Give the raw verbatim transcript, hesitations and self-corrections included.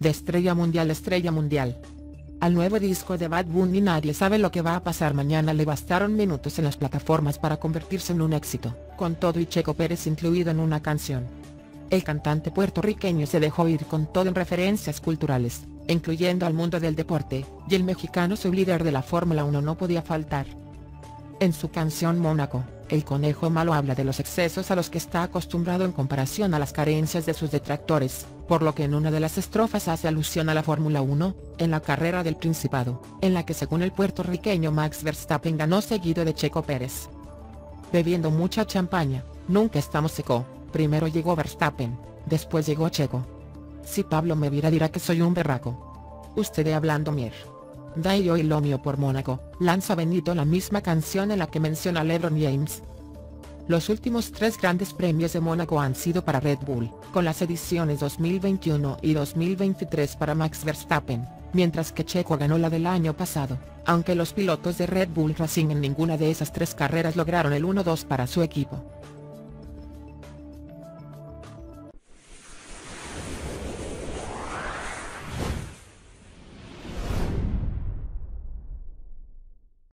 de estrella mundial a estrella mundial. Al nuevo disco de Bad Bunny nadie sabe lo que va a pasar mañana. Le bastaron minutos en las plataformas para convertirse en un éxito, con todo y Checo Pérez incluido en una canción. El cantante puertorriqueño se dejó ir con todo en referencias culturales, incluyendo al mundo del deporte, y el mexicano su líder de la Fórmula uno no podía faltar. En su canción Mónaco, el conejo malo habla de los excesos a los que está acostumbrado en comparación a las carencias de sus detractores, por lo que en una de las estrofas hace alusión a la Fórmula uno, en la carrera del Principado, en la que según el puertorriqueño Max Verstappen ganó seguido de Checo Pérez. Bebiendo mucha champaña, nunca estamos seco, primero llegó Verstappen, después llegó Checo. Si Pablo me viera dirá que soy un berraco. Usted hablando mier. Da yo y lo mío por Mónaco, lanza Benito la misma canción en la que menciona a LeBron James. Los últimos tres grandes premios de Mónaco han sido para Red Bull, con las ediciones dos mil veintiuno y dos mil veintitrés para Max Verstappen, mientras que Checo ganó la del año pasado, aunque los pilotos de Red Bull Racing en ninguna de esas tres carreras lograron el uno dos para su equipo.